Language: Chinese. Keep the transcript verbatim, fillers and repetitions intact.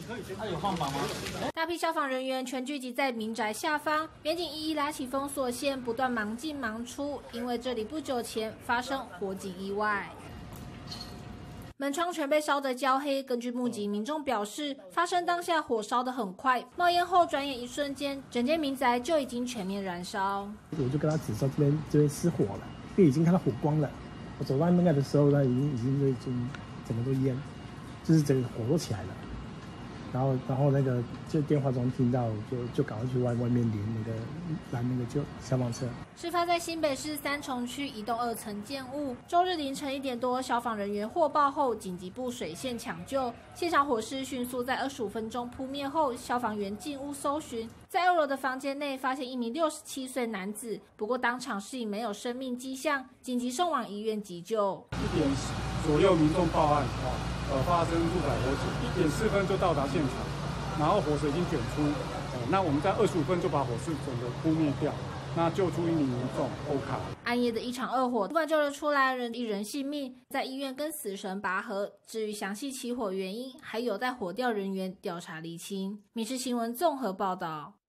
他有放榜吗？ 大批消防人员全聚集在民宅下方，员警一一拉起封锁线，不断忙进忙出，因为这里不久前发生火警意外。门窗全被烧得焦黑。根据目击民众表示，发生当下火烧得很快，冒烟后转眼一瞬间，整间民宅就已经全面燃烧。 我就跟他指说这边这边失火了，因为已经看到火光了。我走到那个的时候呢，已经已经就已经整个都烟，就是整个火都起来了。然后，然后那个就电话中听到，就就赶快去外外面连那个拦那个就消防车。 事发在新北市三重区一栋二层建物。周日凌晨一点多，消防人员获报后紧急布水线抢救，现场火势迅速在二十五分钟扑灭后，消防员进屋搜寻，在二楼的房间内发现一名六十七岁男子，不过当场是已没有生命迹象，紧急送往医院急救。 一点左右民众报案，呃，发生住宅火警，一点四分就到达现场，然后火势已经卷出，呃，那我们在二十五分就把火势整个扑灭掉，那救出一名民众欧卡。 暗夜的一场恶火，不管救了出来人一人性命，在医院跟死神拔河。至于详细起火原因，还有待火调人员调查厘清。民视新闻综合报道。